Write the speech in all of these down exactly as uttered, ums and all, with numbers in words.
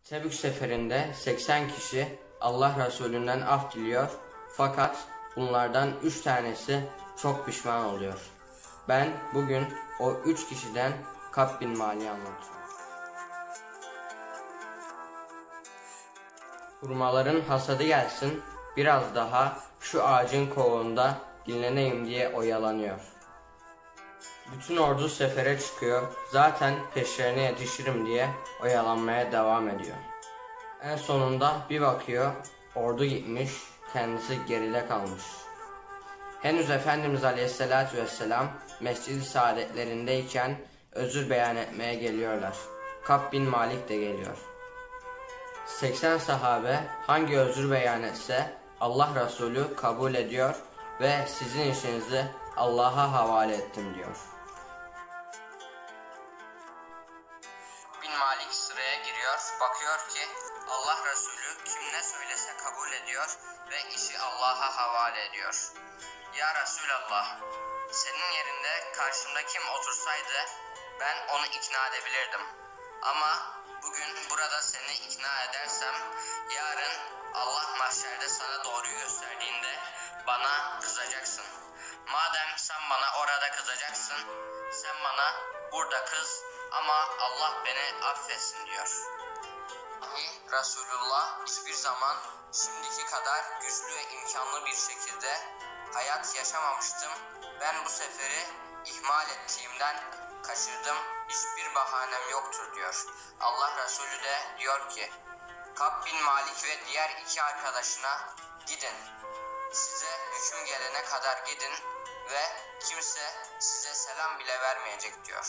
Tebük seferinde seksen kişi Allah Resulü'nden af diliyor fakat bunlardan üç tanesi çok pişman oluyor. Ben bugün o üç kişiden Kab bin Malik'i anlatıyorum. Hurmaların hasadı gelsin, biraz daha şu ağacın kovuğunda dinleneyim diye oyalanıyor. Bütün ordu sefere çıkıyor, zaten peşlerine yetişirim diye oyalanmaya devam ediyor. En sonunda bir bakıyor, ordu gitmiş, kendisi geride kalmış. Henüz Efendimiz Aleyhisselatü Vesselam Mescid-i Saadetlerindeyken özür beyan etmeye geliyorlar. Kab bin Malik de geliyor. seksen sahabe hangi özür beyan etse Allah Resulü kabul ediyor ve sizin işinizi Allah'a havale ettim diyor. Bin Malik sıraya giriyor, bakıyor ki Allah Resulü kim ne söylese kabul ediyor ve işi Allah'a havale ediyor. Ya Resulallah, senin yerinde karşımda kim otursaydı ben onu ikna edebilirdim. Ama bugün burada seni ikna edersem yarın Allah mahşerde sana doğruyu gösterdiğinde bana kızacaksın. Madem sen bana orada kızacaksın, sen bana burada kız ama Allah beni affetsin diyor. Resulullah hiçbir zaman şimdiki kadar güçlü ve imkanlı bir şekilde hayat yaşamamıştım. Ben bu seferi ihmal ettiğimden kaçırdım. Hiçbir bahanem yoktur diyor. Allah Resulü de diyor ki Kab bin Malik ve diğer iki arkadaşına gidin. Size hüküm gelene kadar gidin ve kimse size selam bile vermeyecek diyor.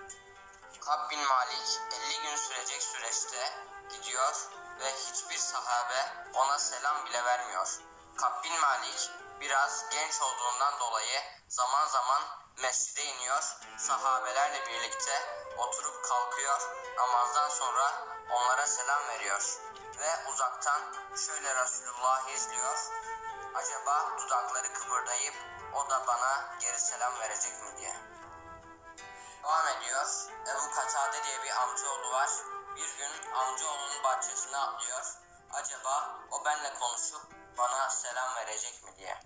Kab bin Malik elli gün sürecek süreçte gidiyor ve hiçbir sahabe ona selam bile vermiyor. Kab bin Malik biraz genç olduğundan dolayı zaman zaman mescide iniyor, sahabelerle birlikte oturup kalkıyor, namazdan sonra onlara selam veriyor ve uzaktan şöyle Resulullah'ı izliyor. Acaba dudakları kıpırdayıp o da bana geri selam verecek mi diye. Devam ediyor. Ebu Katade diye bir amcaoğlu var. Bir gün amcaoğlunun bahçesine atlıyor. Acaba o benimle konuşup bana selam verecek mi diye.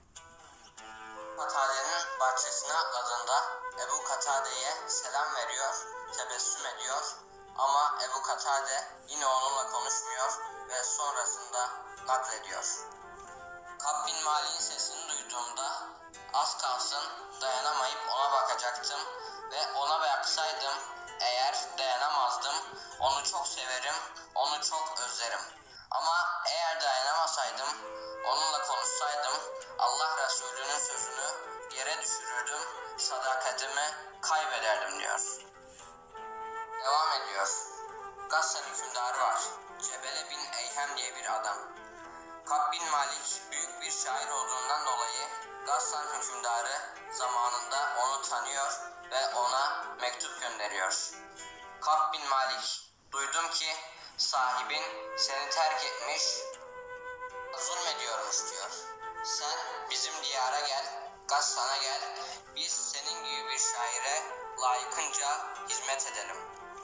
Katade'nin bahçesine atladığında Ebu Katade'ye selam veriyor, tebessüm ediyor. Ama Ebu Katade yine onunla konuşmuyor ve sonrasında naklediyor. Kab bin Malik'in sesini duyduğumda az kalsın dayanamayıp ona bakacaktım ve ona baksaydım eğer dayanamazdım. Onu çok severim, onu çok özlerim. Ama eğer dayanamasaydım, onunla konuşsaydım Allah Resulü'nün sözünü yere düşürürdüm, sadakatimi kaybederdim diyor. Devam ediyor. Gassan hükümdarı var. Cebele bin Eyhem diye bir adam. Kab bin Malik büyük bir şair olduğundan dolayı Gassan hükümdarı zamanında onu tanıyor ve ona mektup gönderiyor. Kab bin Malik, duydum ki sahibin seni terk etmiş, zulmediyormuş diyor. Sen bizim diyara gel, Gassan'a gel, biz senin gibi bir şaire layıkınca hizmet edelim.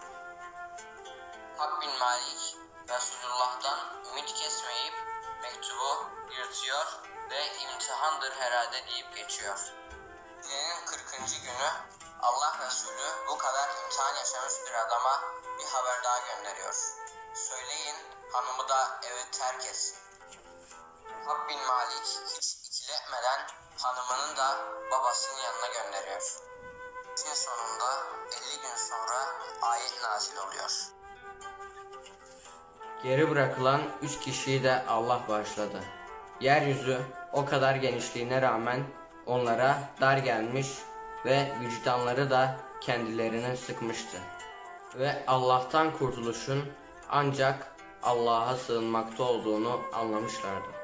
Kab bin Malik, Resulullah'tan ümit kesmeyip mektubu yırtıyor ve imtihandır herhalde deyip geçiyor. Senenin kırkıncı günü Allah Resulü bu kadar imtihan yaşamış bir adama bir haber daha gönderiyor. Söyleyin hanımı da evi terk etsin. Kab bin Malik hiç ikiletmeden hanımının da babasının yanına gönderiyor. İşin sonunda elli gün sonra ayet nazil oluyor. Geri bırakılan üç kişiyi de Allah bağışladı. Yeryüzü o kadar genişliğine rağmen onlara dar gelmiş ve vicdanları da kendilerini sıkmıştı. Ve Allah'tan kurtuluşun ancak Allah'a sığınmakta olduğunu anlamışlardı.